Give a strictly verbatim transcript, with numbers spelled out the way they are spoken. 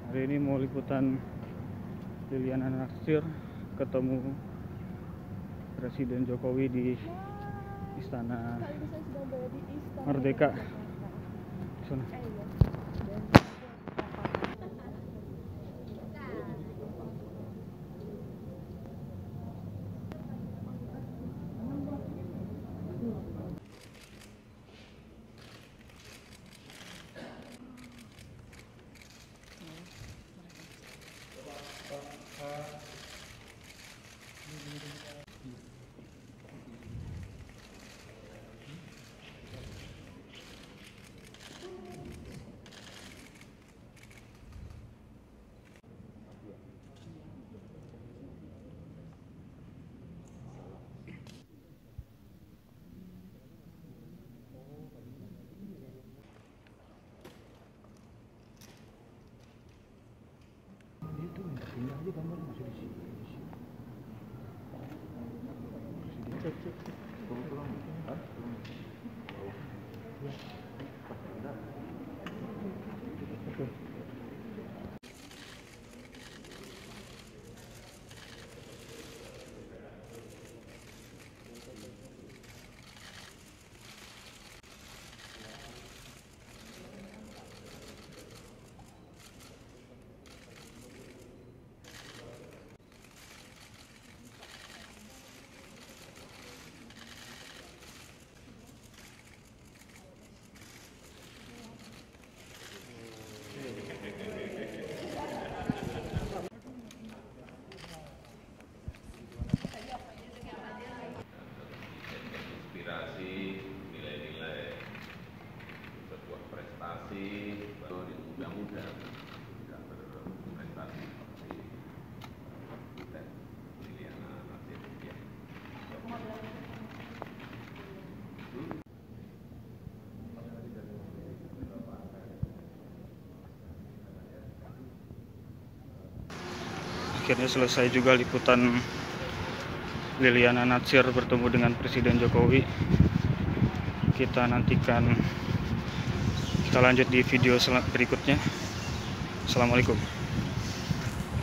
Hari ini mau liputan Liliana Natsir ketemu Presiden Jokowi di Istana Merdeka. Sana. Itu pindah aja gambar masih di sini. Cek cek cek. Turun turun. Hah? Turun. Ya. Oke. Inspirasi, nilai-nilai sebuah prestasi baru muda-muda tidak berprestasi seperti Butet Liliana Natsir ya. Akhirnya selesai juga liputan Liliana Natsir bertemu dengan Presiden Jokowi. Kita nantikan, kita lanjut di video berikutnya. Assalamualaikum.